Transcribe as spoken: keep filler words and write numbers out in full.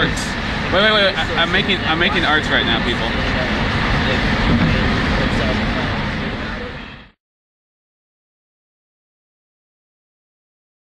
arts. Wait, wait, wait. I, I'm making I'm making arts right now, people.